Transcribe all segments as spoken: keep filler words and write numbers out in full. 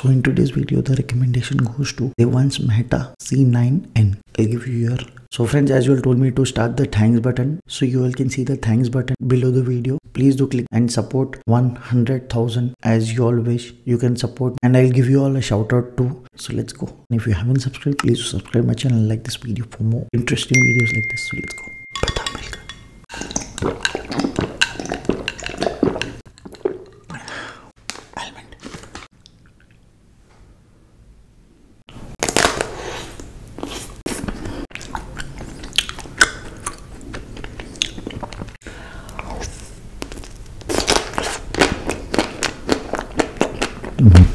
So in today's video, the recommendation goes to Devans Mehta C nine N. I'll give you your. So friends, as you all told me to start the thanks button. So you all can see the thanks button below the video. Please do click and support one hundred thousand as you all wish. You can support and I'll give you all a shout out too. So let's go. And if you haven't subscribed, please subscribe my channel and like this video for more interesting videos like this. So let's go. Mm-hmm.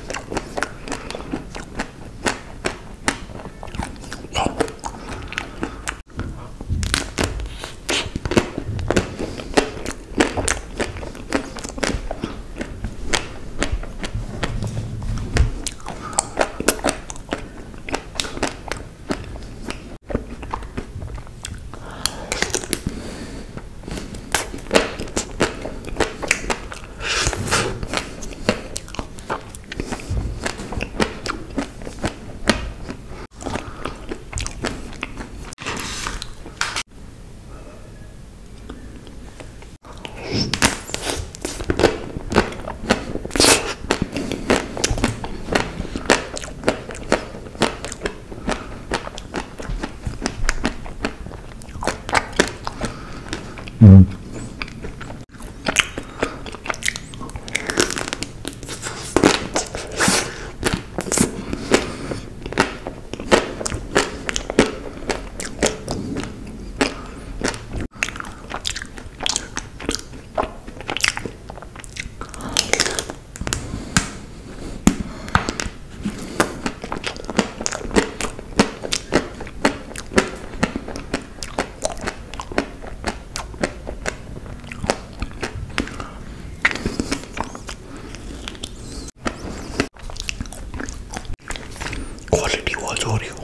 Quality was Oreo.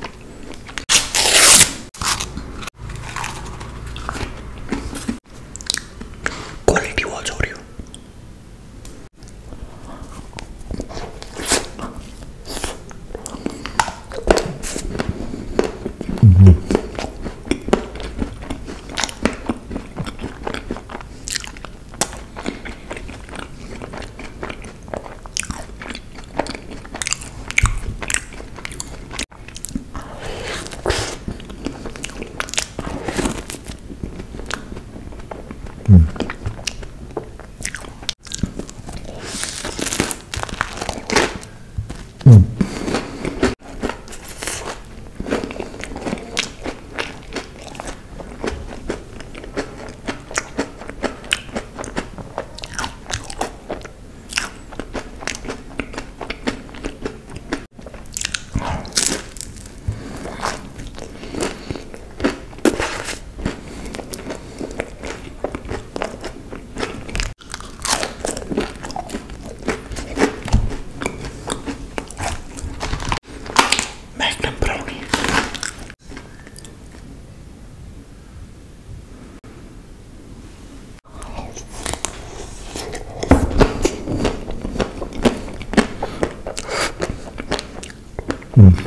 Quality was Oreo. Mm-hmm. Mm.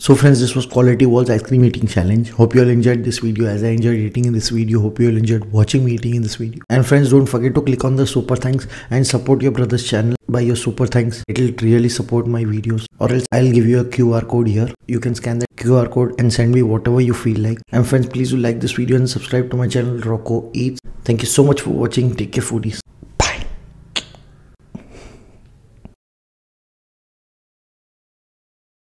So friends, this was Quality Walls ice cream eating challenge. Hope you all enjoyed this video as I enjoyed eating in this video. Hope you all enjoyed watching me eating in this video. And friends, don't forget to click on the super thanks and support your brother's channel by your super thanks. It will really support my videos. Or else I'll give you a Q R code here. You can scan that Q R code and send me whatever you feel like. And friends, please do like this video and subscribe to my channel Rocco Eats. Thank you so much for watching. Take care, foodies.